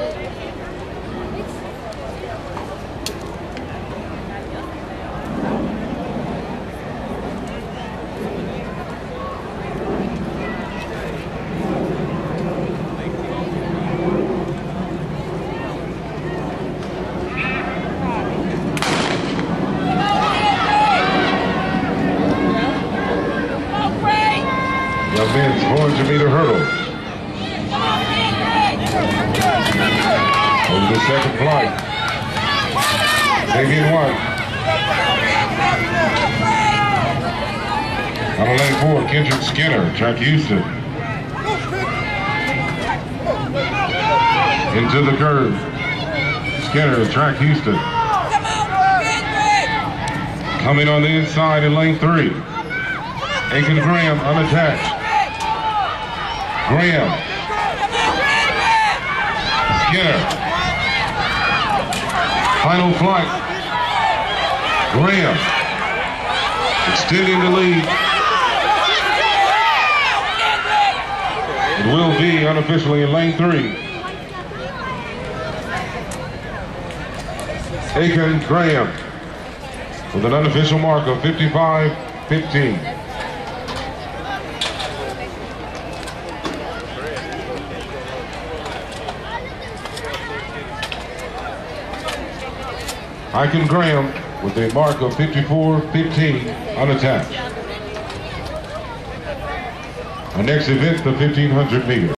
The men's 400-meter hurdles. Over the second flight. Fabian White. On the lane 4, Kendrick Skinner, track Houston. Into the curve. Skinner, track Houston. Coming on the inside in lane 3. Aiken Graham unattached. Graham. Skinner. Final flight. Graham. Extending the lead. It will be unofficially in lane 3. Aiken Graham with an unofficial mark of 55-15. Aiken Graham with a mark of 54-15 unattached. Our next event, the 1500 meters.